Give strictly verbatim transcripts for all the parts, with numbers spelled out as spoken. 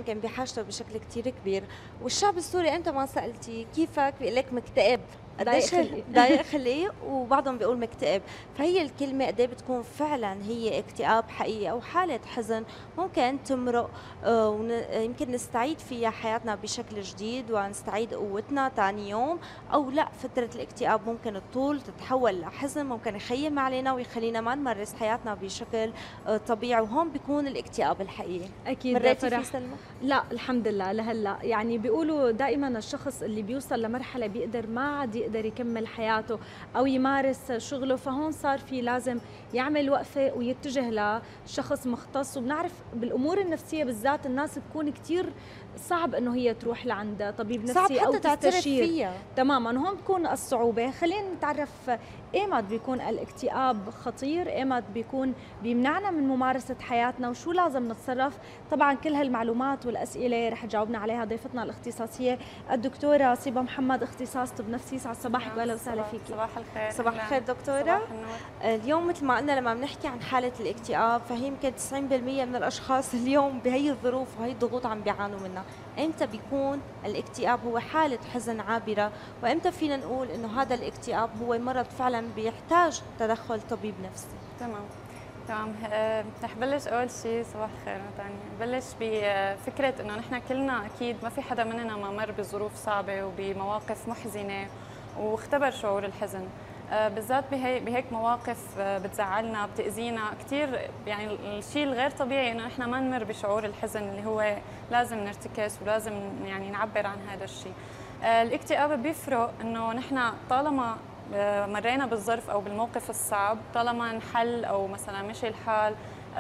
ممكن بحاجته بشكل كتير كبير. والشعب السوري أنت ما سألتي كيفك بيقول لك مكتئب، ضايق قديش خلقي. ضايق خليه، وبعضهم بيقول مكتئب. فهي الكلمة قد إيه بتكون فعلا هي اكتئاب حقيقي أو حالة حزن ممكن تمرق، آه، ون- يمكن نستعيد فيها حياتنا بشكل جديد ونستعيد قوتنا تاني يوم. أو لا، فترة الاكتئاب ممكن تطول تتحول لحزن، ممكن يخيم علينا ويخلينا ما نمارس حياتنا بشكل آه، طبيعي، وهون بيكون الاكتئاب الحقيقي. اكيد مريتي فيه فرح. سلمى؟ لا الحمد لله لهلا، يعني بيقولوا دائما الشخص اللي بيوصل لمرحله بيقدر ما عاد يقدر يكمل حياته او يمارس شغله، فهون صار في لازم يعمل وقفه ويتجه لشخص مختص. وبنعرف بالامور النفسيه بالذات الناس بتكون كثير صعب انه هي تروح لعند طبيب صعب نفسي او حتى تعترف تستشير. فيها. تماما، هون بتكون الصعوبه. خلينا نتعرف ايمت بيكون الاكتئاب خطير، ايمت بيكون بيمنعنا من ممارسه حياتنا، وشو لازم نتصرف. طبعا كل هالمعلومات والاسئله رح تجاوبنا عليها ضيفتنا الاختصاصيه الدكتوره صيبه محمد، اختصاص طب نفسي. يسعد صباحك واهلا وسهلا فيكي. صباح الخير. صباح الخير دكتورة. صباح النور. اليوم مثل ما قلنا لما بنحكي عن حالة الاكتئاب، فهي يمكن تسعين بالمئة من الأشخاص اليوم بهي الظروف وهي الضغوط عم بيعانوا منها. إمتى بيكون الاكتئاب هو حالة حزن عابرة، وإمتى فينا نقول إنه هذا الاكتئاب هو مرض فعلا بيحتاج تدخل طبيب نفسي؟ تمام تمام. أه رح بلش اول شيء، صباح الخير ثاني، بلش بفكره انه نحن كلنا اكيد ما في حدا مننا ما مر بظروف صعبه وبمواقف محزنه واختبر شعور الحزن. أه بالذات بهي بهيك مواقف أه بتزعلنا بتاذينا كثير. يعني الشيء الغير طبيعي انه نحن ما نمر بشعور الحزن اللي هو لازم نرتكز ولازم يعني نعبر عن هذا الشيء. أه الاكتئاب بيفرق انه نحن طالما مرينا بالظرف او بالموقف الصعب، طالما انحل او مثلا مشي الحال،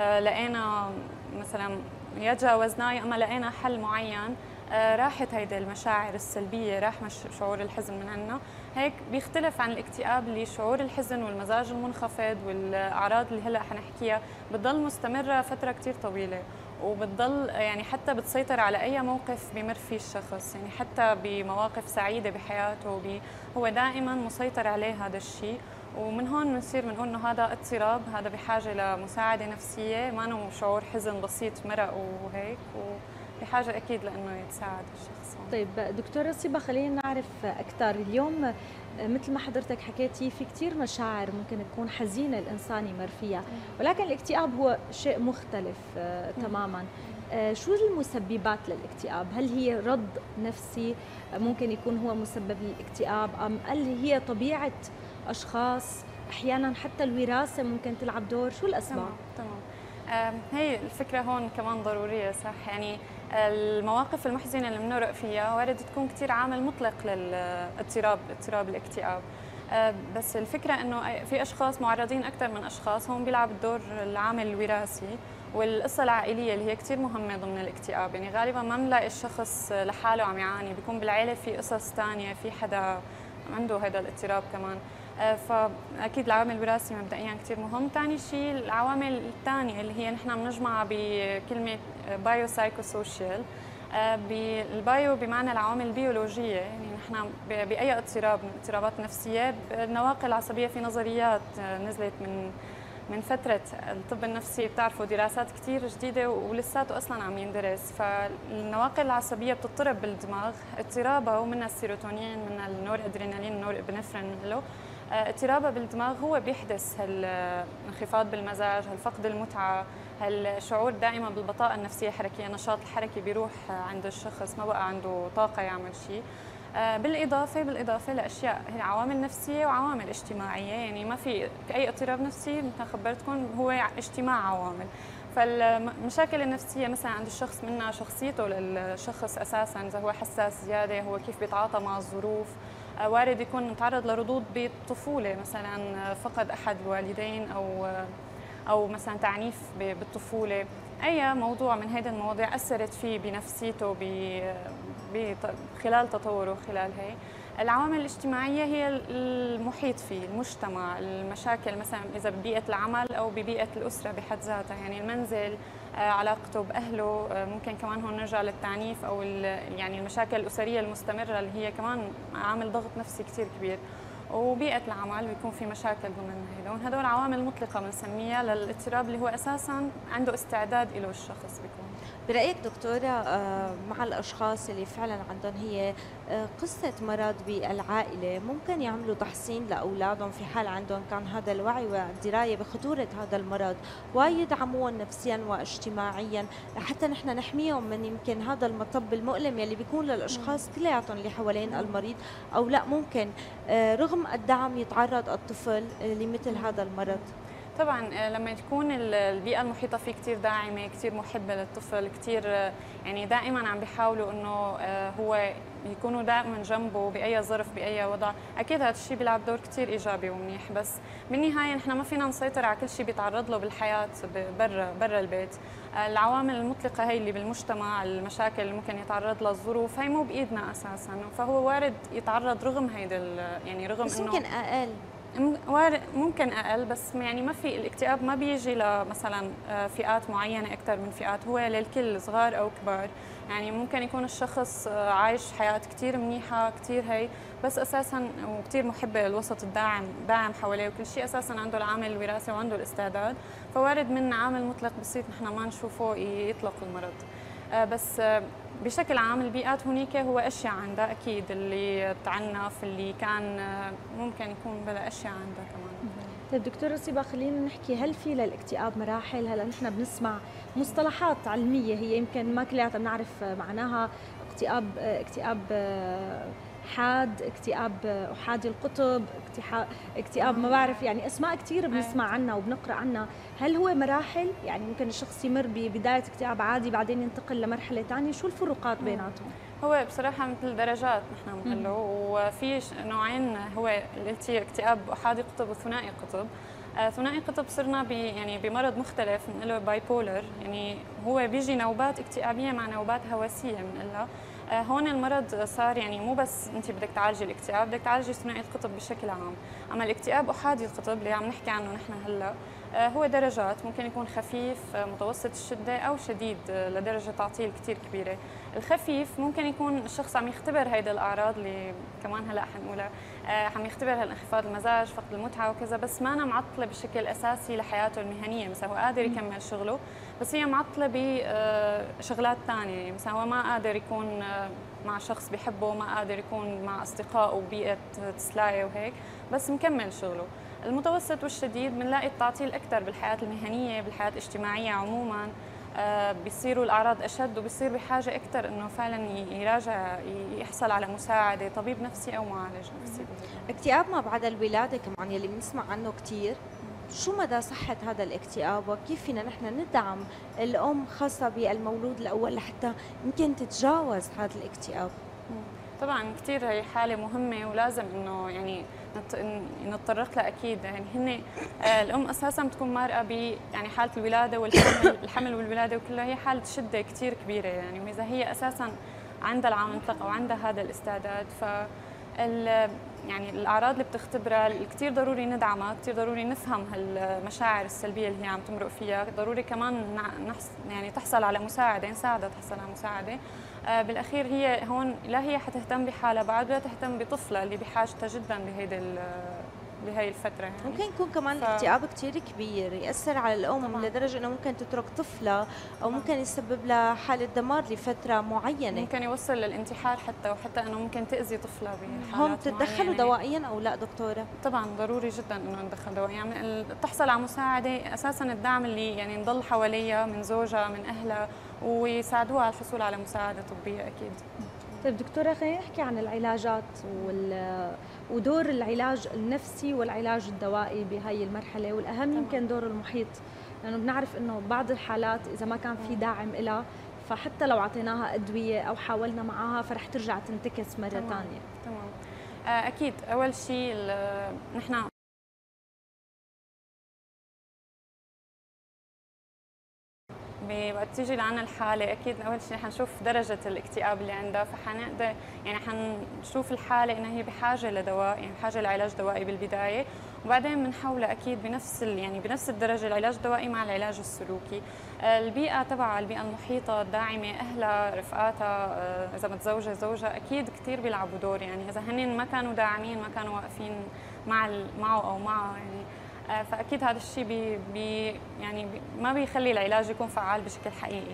لقينا مثلا يا تجاوزناه يا اما لقينا حل معين، راحت هيدي المشاعر السلبيه، راح مش شعور الحزن من عنا. هيك بيختلف عن الاكتئاب اللي شعور الحزن والمزاج المنخفض والاعراض اللي هلا حنحكيها بتضل مستمره فتره كثير طويله، وبتضل يعني حتى بتسيطر على اي موقف بيمر فيه الشخص. يعني حتى بمواقف سعيده بحياته بي هو دائما مسيطر عليه هذا الشيء. ومن هون بنصير بنقول انه هذا اضطراب، هذا بحاجه لمساعده نفسيه، ما انه شعور حزن بسيط مرق وهيك، وبحاجه اكيد لانه يتساعد الشخص. طيب دكتوره صيبه، خلينا نعرف اكثر. اليوم مثل ما حضرتك حكيتي في كثير مشاعر ممكن تكون حزينه الانسان يمر فيها، ولكن الاكتئاب هو شيء مختلف آه تماما. آه شو المسببات للاكتئاب؟ هل هي رد نفسي ممكن يكون هو مسبب للاكتئاب، ام هل هي طبيعه اشخاص؟ احيانا حتى الوراثه ممكن تلعب دور. شو الاسباب؟ تمام تمام. هي الفكره هون كمان ضروريه، صح؟ يعني المواقف المحزنه اللي بنمرق فيها وارد تكون كثير عامل مطلق للاضطراب، اضطراب الاكتئاب. بس الفكره انه في اشخاص معرضين اكثر من اشخاص، هون بيلعب الدور العامل الوراثي والقصه العائليه اللي هي كثير مهمه ضمن الاكتئاب. يعني غالبا ما بنلاقي الشخص لحاله عم يعاني، بيكون بالعائله في قصص ثانيه، في حدا عنده هذا الاضطراب كمان. فاكيد العوامل الوراثي مبدئيا كثير مهم. ثاني شيء العوامل الثانيه اللي هي نحن بنجمعها بكلمه بايو سايكو سوشيال. بالبايو بمعنى العوامل البيولوجيه، يعني نحن باي اضطراب من الاضطرابات النفسيه، النواقل العصبيه في نظريات نزلت من من فتره الطب النفسي، بتعرفوا دراسات كثير جديده ولساته اصلا عم يندرس. فالنواقل العصبيه بتضطرب بالدماغ، اضطرابها ومنها السيروتونين، منها النور ادرينالين، النور ابنفرين له. اضطرابها بالدماغ هو بيحدث هالانخفاض بالمزاج، هالفقد المتعه، هالشعور دائما بالبطاءه النفسيه الحركيه، النشاط الحركي بيروح عند الشخص، ما بقى عنده طاقه يعمل شيء. بالاضافه بالاضافه لاشياء هي عوامل نفسيه وعوامل اجتماعيه. يعني ما في اي اضطراب نفسي مثل خبرتكم هو اجتماع عوامل. فالمشاكل النفسيه مثلا عند الشخص منها شخصيته للشخص اساسا، اذا هو حساس زياده، هو كيف بيتعاطى مع الظروف. وارد يكون تعرض لردود بالطفوله، مثلا فقد احد الوالدين او او مثلا تعنيف بالطفوله. اي موضوع من هذه المواضيع اثرت فيه بنفسيته خلال تطوره خلال هي. العوامل الاجتماعيه هي المحيط فيه، المجتمع، المشاكل مثلا اذا ببيئه العمل او ببيئه الاسره بحد ذاتها، يعني المنزل، علاقته باهله. ممكن كمان هون نرجع للتعنيف او يعني المشاكل الاسريه المستمره اللي هي كمان عامل ضغط نفسي كثير كبير. وبيئه العمل بيكون في مشاكل ضمن هدول. هدول عوامل مطلقه بنسميها للاضطراب اللي هو اساسا عنده استعداد له الشخص بيكون. برأيك دكتورة آه، مع الأشخاص اللي فعلا عندهم هي آه، قصة مرض بالعائلة ممكن يعملوا تحصين لأولادهم في حال عندهم كان هذا الوعي والدراية بخطورة هذا المرض ويدعموهم نفسيا واجتماعيا لحتى نحن نحميهم من يمكن هذا المطب المؤلم يلي بيكون للأشخاص كلياتهم اللي حوالين المريض، أو لا ممكن آه، رغم الدعم يتعرض الطفل لمثل هذا المرض؟ طبعا آه، لما تكون ال- البيئة المحيطة فيه كتير داعمة، كتير محبة للطفل، كتير آه، يعني دائما عم بيحاولوا انه آه، هو يكونوا دائما جنبه بأي ظرف بأي وضع، أكيد هذا الشيء بيلعب دور كتير إيجابي ومنيح. بس بالنهاية نحن ما فينا نسيطر على كل شيء بيتعرض له بالحياة ب- برا برا البيت. آه، العوامل المطلقة هي اللي بالمجتمع، المشاكل اللي ممكن يتعرض لها، الظروف هي مو بإيدنا أساسا، فهو وارد يتعرض رغم هيدا ال- يعني رغم بس إنه ممكن أقل. مم- وارد- ممكن اقل، بس يعني ما في الاكتئاب ما بيجي لمثلا آه، فئات معينه اكثر من فئات، هو للكل صغار او كبار. يعني ممكن يكون الشخص آه، عايش حياه كثير منيحه كثير هي، بس اساسا وكثير محبه للوسط الداعم، داعم حواليه وكل شيء، اساسا عنده العامل الوراثي وعنده الاستعداد، فوارد من عامل مطلق بسيط نحن ما نشوفه يطلق المرض. آه، بس آه، بشكل عام البيئات هنيك هو اشياء عندها اكيد، اللي تعنف، اللي كان آه، ممكن يكون بلا اشياء عندها كمان. طيب دكتورة رصيبة، خلينا نحكي، هل في للاكتئاب مراحل؟ هلا نحن بنسمع مصطلحات علمية هي يمكن ما كلياتنا بنعرف معناها، اكتئاب اكتئاب حاد، اكتئاب احادي القطب، اكتئاب اكتئاب ما بعرف، يعني اسماء كثير بنسمع عنها وبنقرا عنها. هل هو مراحل؟ يعني ممكن الشخص يمر ببداية اكتئاب عادي بعدين ينتقل لمرحلة ثانية، شو الفروقات بيناتهم؟ هو بصراحة مثل درجات نحن بنقول له، وفي ش- نوعين، هو اللي قلتي اكتئاب احادي قطب وثنائي قطب. آه، ثنائي قطب صرنا ب يعني بمرض مختلف بنقول له باي بولر، يعني هو بيجي نوبات اكتئابية مع نوبات هوسية بنقول لها. آه، هون المرض صار يعني مو بس انت بدك تعالجي الاكتئاب، بدك تعالجي ثنائي القطب بشكل عام. اما الاكتئاب احادي القطب اللي عم نحكي عنه نحن هلا آه، هو درجات، ممكن يكون خفيف، آه، متوسط الشده او شديد آه، لدرجه تعطيل كثير كبيره. الخفيف ممكن يكون الشخص عم يختبر هيدا الاعراض اللي كمان هلا حنقولها، آه، عم يختبر هالانخفاض المزاج، فقد المتعه وكذا، بس ما أنا معطله بشكل اساسي لحياته المهنيه، مثلا هو قادر يكمل شغله بس هي معطله بشغلات ثانيه، مثلا هو ما قادر يكون آه، مع شخص بيحبه، ما قادر يكون مع اصدقائه وبيئه تسلايه وهيك، بس مكمل شغله. المتوسط والشديد بنلاقي التعطيل اكثر بالحياه المهنيه، بالحياه الاجتماعيه عموما، آه، بيصيروا الاعراض اشد وبيصير بحاجه اكثر انه فعلا يراجع، يحصل على مساعده طبيب نفسي او معالج نفسي. اكتئاب ما بعد الولادة كمان يلي بنسمع عنه كثير، شو مدى صحة هذا الاكتئاب وكيف فينا نحن ندعم الأم خاصة بالمولود الأول لحتى يمكن تتجاوز هذا الاكتئاب؟ طبعا كثير هي حاله مهمه ولازم انه يعني نت- نتطرق لها اكيد. يعني هن آه، الام اساسا بتكون مارقه ب يعني حاله الولاده والحمل، الحمل والولاده وكلها هي حاله شده كثير كبيره يعني، واذا هي اساسا عندها العامل المطلق او عندها هذا الاستعداد، ف ال- يعني الاعراض اللي بتختبرها كثير ضروري ندعمها، كثير ضروري نفهم هالمشاعر السلبيه اللي هي عم تمرق فيها، ضروري كمان نع- نحس يعني تحصل على مساعده، نساعدها تحصل على مساعده. آه، بالاخير هي هون لا هي حتهتم بحالها بعد، ولا تهتم بطفلها اللي بحاجتها جدا بهيدي ال- بهي الفتره يعني. ممكن يكون كمان ف... الاكتئاب كثير كبير يأثر على الأم طبعاً. لدرجة أنه ممكن تترك طفلة أو طبعاً. ممكن يسبب لها حالة دمار لفترة معينة. ممكن يوصل للانتحار حتى، وحتى انه ممكن تاذي طفلها بحالات هون بتتدخلوا معينة. دوائيا أو لا دكتورة؟ طبعا ضروري جدا انه ندخل دوائيا، يعني ال- تحصل على مساعده، اساسا الدعم اللي يعني نضل حواليها من زوجها من اهلها ويساعدوها على الحصول على مساعده طبيه اكيد. طيب دكتورة، خلينا نحكي عن العلاجات وال ودور العلاج النفسي والعلاج الدوائي بهاي المرحلة، والأهم يمكن دور المحيط، لأنه بنعرف إنه بعض الحالات إذا ما كان في داعم إلها فحتى لو أعطيناها أدوية أو حاولنا معها فرح ترجع تنتكس مرة تمام. ثانية. تمام. آه، اكيد اول شيء نحن وقت تيجي لعنا الحالة أكيد أول شيء حنشوف درجة الاكتئاب اللي عندها، فحنقدر يعني حنشوف الحالة إنها هي بحاجة لدواء، يعني بحاجة لعلاج دوائي بالبداية، وبعدين بنحولها أكيد بنفس يعني بنفس الدرجة العلاج الدوائي مع العلاج السلوكي. البيئة تبعها، البيئة المحيطة الداعمة، أهلها، رفقاتها، إذا متزوجة زوجها أكيد كثير بيلعبوا دور، يعني إذا هن ما كانوا داعمين، ما كانوا واقفين مع معه أو معها يعني، فاكيد هذا الشيء بي بي يعني بي ما بيخلي العلاج يكون فعال بشكل حقيقي.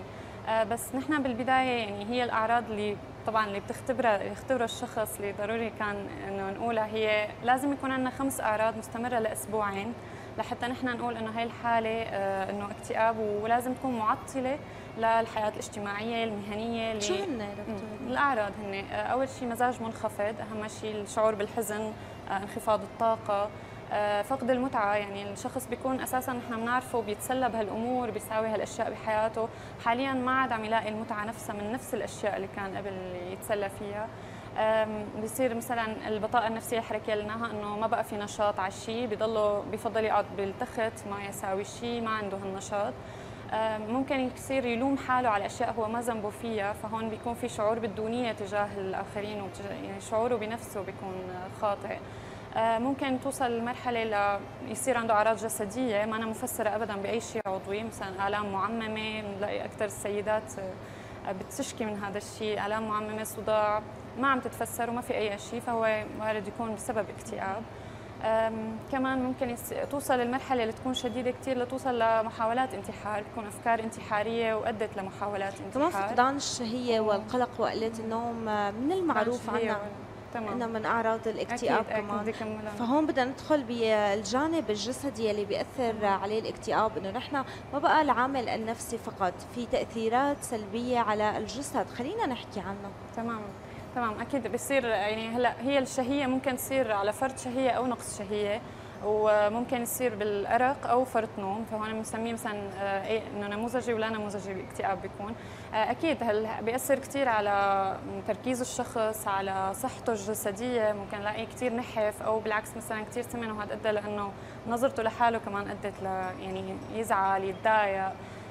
بس نحن بالبدايه يعني هي الاعراض اللي طبعا اللي بتختبرها يختبرها الشخص اللي ضروري كان انه نقولها، هي لازم يكون عندنا خمس اعراض مستمره لاسبوعين لحتى نحن نقول انه هي الحاله انه اكتئاب، ولازم تكون معطله للحياه الاجتماعيه المهنيه. شو هن يا دكتور؟ الاعراض هن اول شيء مزاج منخفض، اهم شيء الشعور بالحزن، انخفاض الطاقه، فقد المتعه، يعني الشخص بيكون اساسا نحن بنعرفه بيتسلى بهالامور، بيساوي هالاشياء بحياته، حاليا ما عاد عم يلاقي المتعه نفسها من نفس الاشياء اللي كان قبل يتسلى فيها. بيصير مثلا البطاقه النفسيه الحركيه اللي قلناها انه ما بقى في نشاط على الشيء، بضله بفضل يقعد بالتخت ما يساوي شيء، ما عنده هالنشاط. ممكن يصير يلوم حاله على اشياء هو ما ذنبه فيها، فهون بيكون في شعور بالدونيه تجاه الاخرين، يعني شعوره بنفسه بيكون خاطئ. ممكن توصل لمرحله ل يصير عنده اعراض جسديه ما أنا مفسره ابدا باي شيء عضوي، مثلا الام معممه، بنلاقي اكثر السيدات بتشكي من هذا الشيء، الام معممه، صداع ما عم تتفسر وما في اي شيء، فهو وارد يكون بسبب اكتئاب. كمان ممكن يس... توصل للمرحله اللي تكون شديده كثير لتوصل لمحاولات انتحار، تكون افكار انتحاريه وادت لمحاولات انتحار. كمان فقدان الشهيه والقلق وقله النوم من المعروف عنها انه من اعراض الاكتئاب كمان. فهون بدنا ندخل بالجانب الجسدي اللي بياثر عليه الاكتئاب، انه نحن ما بقى العامل النفسي فقط، في تاثيرات سلبيه على الجسد، خلينا نحكي عنها. تمام تمام اكيد بيصير، يعني هلا هي الشهيه ممكن تصير على فرط شهيه او نقص شهيه، وممكن يصير بالارق او فرط نوم، فهون بنسميه مثلا ايه انه نموذجي ولا نموذجي الاكتئاب بيكون. اكيد هل بياثر كثير على تركيز الشخص، على صحته الجسديه، ممكن نلاقيه كثير نحف او بالعكس مثلا كثير سمن، وهذا ادى لانه نظرته لحاله كمان ادت ل يعني يزعل، يتضايق،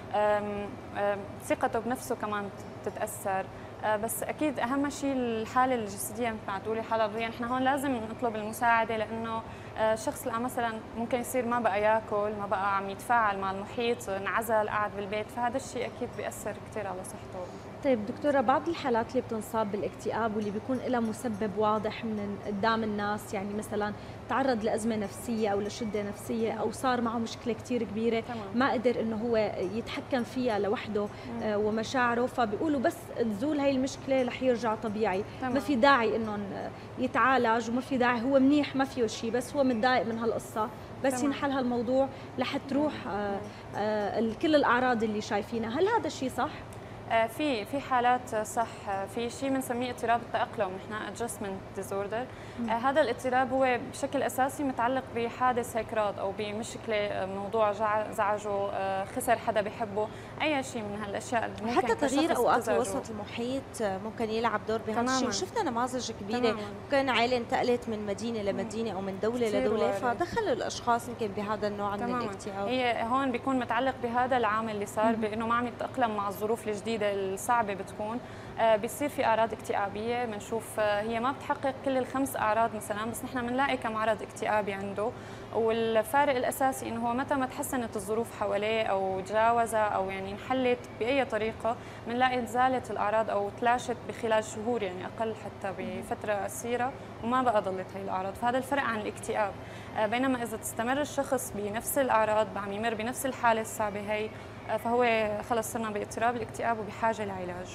ثقته بنفسه كمان تتاثر. بس اكيد اهم شيء الحاله الجسديه مثل ما تقولي، الحاله الرئويه، نحن هون لازم نطلب المساعده، لانه الشخص الان مثلا ممكن يصير ما بقى ياكل، ما بقى عم يتفاعل مع المحيط، انعزل، قاعد بالبيت، فهذا الشيء اكيد بياثر كثير على صحته. طيب دكتوره، بعض الحالات اللي بتنصاب بالاكتئاب واللي بيكون لها مسبب واضح من قدام الناس، يعني مثلا تعرض لازمه نفسيه او لشده نفسيه او صار معه مشكله كثير كبيره تمام. ما قدر انه هو يتحكم فيها لوحده آه ومشاعره، فبيقولوا بس تزول هي المشكله رح يرجع طبيعي تمام. ما في داعي انه يتعالج، وما في داعي، هو منيح ما فيه شيء، بس هو متضايق من هالقصه، بس تمام. ينحل هالموضوع لحتروح آه آه كل الاعراض اللي شايفينها. هل هذا الشيء صح؟ في في حالات صح، في شيء بنسميه اضطراب التأقلم، نحن adjustment disorder. هذا الاضطراب هو بشكل اساسي متعلق بحادث هيك راض او بمشكله، موضوع زعجه، خسر حدا بحبه، اي شيء من هالاشياء اللي ممكن حتى تغيير اوقات وسط المحيط ممكن يلعب دور بهذا الشيء. شفنا نماذج كبيره، ممكن عائله انتقلت من مدينه لمدينه او من دوله لدوله، فدخلوا الاشخاص يمكن بهذا النوع من الاكتئاب. هي هون بيكون متعلق بهذا العامل اللي صار، بانه ما عم يتاقلم مع الظروف الجديده الصعبه بتكون، آه بيصير في اعراض اكتئابيه. بنشوف آه هي ما بتحقق كل الخمس اعراض مثلا، بس نحن بنلاقي كم عرض اكتئابي عنده، والفارق الاساسي انه هو متى ما تحسنت الظروف حواليه او تجاوزها او يعني انحلت باي طريقه، بنلاقي زالت الاعراض او تلاشت بخلال شهور، يعني اقل حتى بفتره قصيره، وما بقى ضلت هي الاعراض. فهذا الفرق عن الاكتئاب. آه بينما اذا تستمر الشخص بنفس الاعراض، عم يمر بنفس الحاله الصعبه هي، فهو خلص صرنا باضطراب الاكتئاب وبحاجه لعلاج.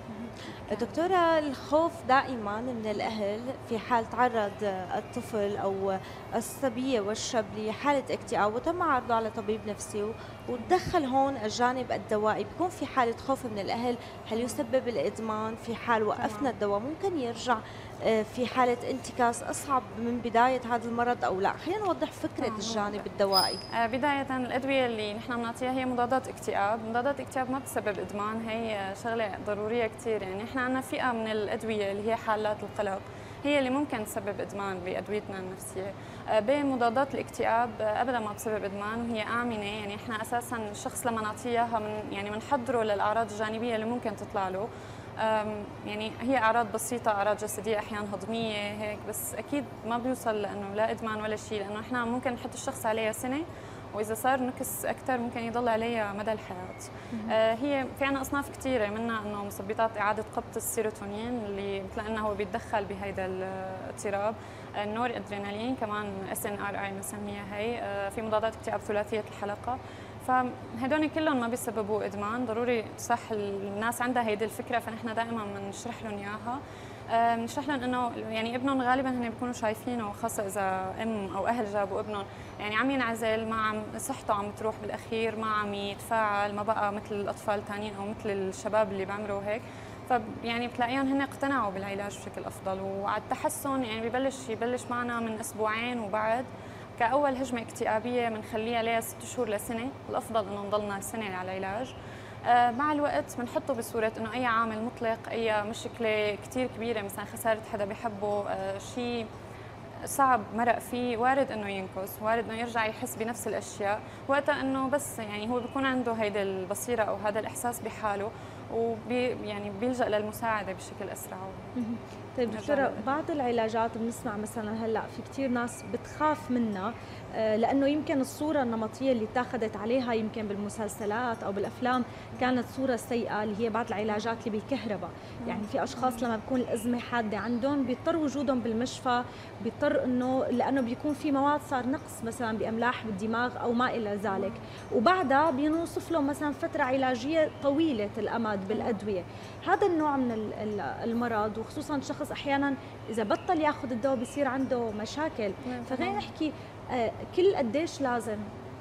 دكتورة، الخوف دائما من الأهل في حال تعرض الطفل أو الصبية والشاب لحالة اكتئاب وتم عرضه على طبيب نفسي وتدخل هون الجانب الدوائي، بيكون في حالة خوف من الأهل، هل يسبب الإدمان؟ في حال وقفنا الدواء ممكن يرجع في حالة انتكاس أصعب من بداية هذا المرض أو لا؟ خلينا نوضح فكرة الجانب الدوائي. بداية الأدوية اللي نحن بنعطيها هي مضادات اكتئاب، مضادات اكتئاب ما بتسبب إدمان، هي شغلة ضرورية كثير. يعني نحن عندنا فئة من الأدوية اللي هي حالات القلق هي اللي ممكن تسبب إدمان بأدويتنا النفسية. بين مضادات الاكتئاب أبدا ما بتسبب إدمان، وهي آمنة. يعني احنا أساسا الشخص لما نعطيها من يعني بنحضره للأعراض الجانبية اللي ممكن تطلع له. يعني هي اعراض بسيطه، اعراض جسديه، احيانا هضميه هيك، بس اكيد ما بيوصل لانه لا ادمان ولا شيء، لانه احنا ممكن نحط الشخص عليها سنه، واذا صار نكس اكثر ممكن يضل عليها مدى الحياه. آه هي في عنا اصناف كثيره، منها انه مثبطات اعاده قبض السيروتونين اللي مثل انه هو بيتدخل بهيدا الاضطراب، النور ادرينالين كمان اس ان ار اي بنسميها هي، آه في مضادات اكتئاب ثلاثيه الحلقه، فهدول كلهم ما بيسببوا ادمان. ضروري صح الناس عندها هيدي الفكره، فنحن دائما بنشرح لهم اياها. بنشرح لهم انه يعني ابنهم غالبا هن بيكونوا شايفينه، خاصه اذا ام او اهل جابوا ابنهم يعني عم ينعزل، ما عم صحته عم تروح بالاخير، ما عم يتفاعل، ما بقى مثل الاطفال الثانيين او مثل الشباب اللي بيعملوا هيك. فيعني بتلاقيهم هن اقتنعوا بالعلاج بشكل افضل، وعلى التحسن يعني ببلش يبلش معنا من اسبوعين وبعد. كأول هجمة اكتئابية بنخليها عليها ست شهور لسنة، الأفضل إنه نضلنا سنة على العلاج. آه مع الوقت بنحطه بصورة إنه أي عامل مطلق، أي مشكلة كتير كبيرة مثلا خسارة حدا بيحبه، آه شيء صعب مرق فيه، وارد إنه ينكس، وارد إنه يرجع يحس بنفس الأشياء، وقتها إنه بس يعني هو بيكون عنده هيدي البصيرة أو هذا الإحساس بحاله، وبي يعني بيلجأ للمساعدة بشكل أسرع. طيب دكتورة، بعض العلاجات بنسمع مثلا هلا في كثير ناس بتخاف منها لانه يمكن الصوره النمطيه اللي اتاخذت عليها يمكن بالمسلسلات او بالافلام كانت صوره سيئه، اللي هي بعض العلاجات اللي بالكهرباء. يعني في اشخاص لما بكون الازمه حاده عندهم بيضطر وجودهم بالمشفى، بيضطر انه لانه بيكون في مواد صار نقص مثلا باملاح بالدماغ او ما الى ذلك، وبعدها بينوصف لهم مثلا فتره علاجيه طويله الامد بالادويه. هذا النوع من المرض، وخصوصا شخص احيانا اذا بطل ياخذ الدواء بيصير عنده مشاكل. فخلينا نحكي كل قديش لازم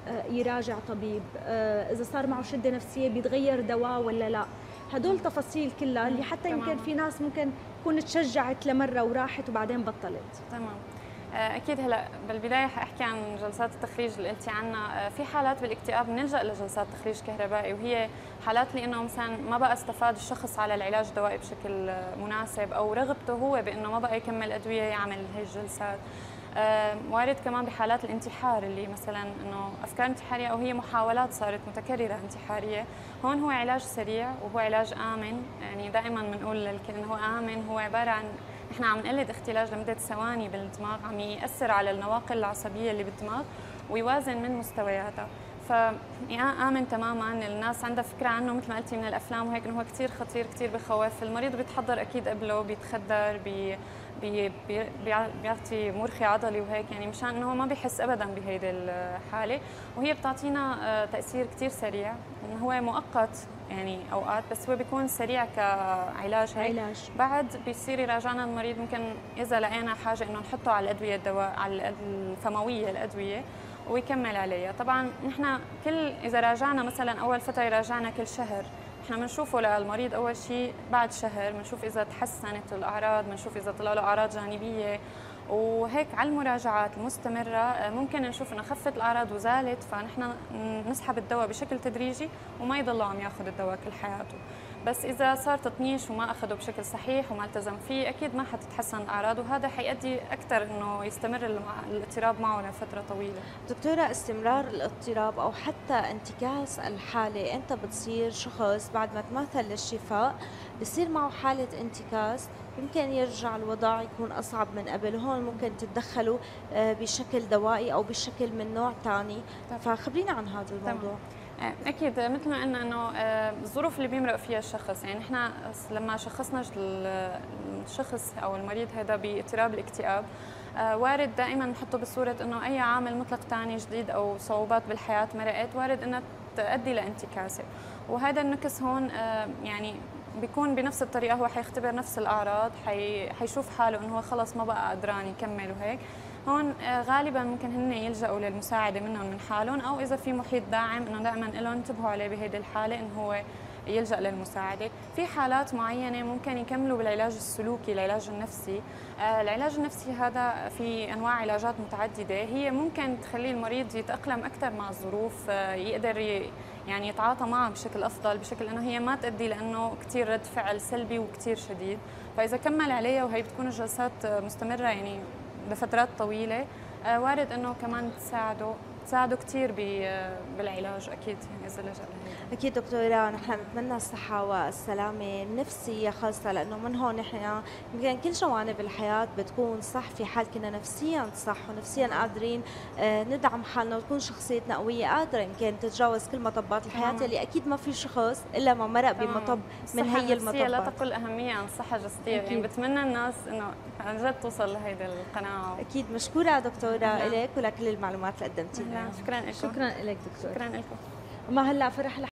يراجع طبيب، اذا صار معه شده نفسيه بيتغير دواء ولا لا، هدول تفاصيل كلها اللي حتى يمكن في ناس ممكن تكون تشجعت لمره وراحت وبعدين بطلت. تمام. اكيد. هلا بالبدايه حاحكي عن جلسات التخريج اللي قلتي عنها. في حالات بالاكتئاب بنلجا لجلسات تخريج كهربائي، وهي حالات اللي انه مثلا ما بقى استفاد الشخص على العلاج الدوائي بشكل مناسب، او رغبته هو بانه ما بقى يكمل ادويه يعمل هي الجلسات. آه وارد كمان بحالات الانتحار، اللي مثلا انه افكار انتحاريه او هي محاولات صارت متكرره انتحاريه. هون هو علاج سريع وهو علاج امن. يعني دائما بنقول للكل انه هو امن، هو عباره عن نحن عم نقلد اختلاج لمده ثواني بالدماغ، عم ياثر على النواقل العصبيه اللي بالدماغ ويوازن من مستوياتها. فآمن تماما. الناس عندها فكره عنه مثل ما قلتي من الافلام وهيك انه هو كثير خطير كثير بخوف. المريض بيتحضر اكيد قبله، بيتخدر، بي بي بي بيعطي مرخي عضلي وهيك، يعني مشان انه ما بيحس ابدا بهيدي الحاله. وهي بتعطينا تاثير كثير سريع، هو مؤقت يعني اوقات، بس هو بيكون سريع كعلاج هيك. علاج. بعد بيصير يراجعنا المريض، ممكن اذا لقينا حاجه انه نحطه على الادويه الدواء على الفمويه الادويه ويكمل عليها. طبعا نحن كل اذا راجعنا مثلا اول فتره يراجعنا كل شهر، احنا بنشوفه للمريض اول شيء بعد شهر، بنشوف اذا تحسنت الاعراض، بنشوف اذا طلع له اعراض جانبيه، وهيك على المراجعات المستمره ممكن نشوف انه خفت الاعراض وزالت، فنحن نسحب الدواء بشكل تدريجي وما يضل عم ياخذ الدواء كل حياته. بس اذا صار تطنيش وما اخذه بشكل صحيح وما التزم فيه، اكيد ما حتتحسن الاعراض، وهذا حيؤدي اكثر انه يستمر الاضطراب معه لفتره طويله. دكتوره، استمرار الاضطراب او حتى انتكاس الحاله، انت بتصير شخص بعد ما تماثل للشفاء بصير معه حاله انتكاس، يمكن يرجع الوضع يكون اصعب من قبل، هون ممكن تتدخلوا بشكل دوائي او بشكل من نوع ثاني، فخبرينا عن هذا الموضوع. اكيد مثل ما قلنا انه الظروف اللي بيمرق فيها الشخص، يعني نحن لما شخصنا الشخص او المريض هذا باضطراب الاكتئاب، وارد دائما نحطه بصوره انه اي عامل مطلق ثاني جديد او صعوبات بالحياه مرقت وارد انها تؤدي لانتكاسه، وهذا النكس هون يعني بيكون بنفس الطريقه، هو حيختبر نفس الاعراض، حي... حيشوف حاله انه هو خلص ما بقى قدران يكمل وهيك. هون غالبا ممكن هن يلجأوا للمساعده منهم من حالهم، او اذا في محيط داعم انه دائما لهم انتبهوا عليه بهيدي الحاله انه هو يلجأ للمساعده. في حالات معينه ممكن يكملوا بالعلاج السلوكي، العلاج النفسي. آه العلاج النفسي هذا في انواع علاجات متعدده، هي ممكن تخلي المريض يتأقلم اكثر مع الظروف، آه يقدر ي... يعني يتعاطى معها بشكل افضل، بشكل انه هي ما تؤدي لانه كثير رد فعل سلبي وكثير شديد. فاذا كمل عليها وهي بتكون الجلسات مستمره يعني لفترات طويله، وارد انه كمان تساعده تساعده كثير بالعلاج. اكيد يعني اذا لجأ لهيدا. اكيد دكتوره، نحن نتمنى الصحه والسلامه النفسيه خاصه، لانه من هون نحن يمكن كل جوانب الحياه بتكون صح في حال كنا نفسيا صح ونفسيا قادرين ندعم حالنا وتكون شخصيتنا قويه، قادره يمكن تتجاوز كل مطبات الحياه اللي اكيد ما في شخص الا ما مرق بمطب من هي المطبات. لا تقل اهميه عن الصحه الجسديه، يعني بتمنى الناس انه عن جد توصل لهيدي القناعه. اكيد. مشكوره دكتوره لك ولكل المعلومات اللي قدمتيها. شكرا لكم. شكرا لك دكتور. شكرا لكم. ما هلا فرح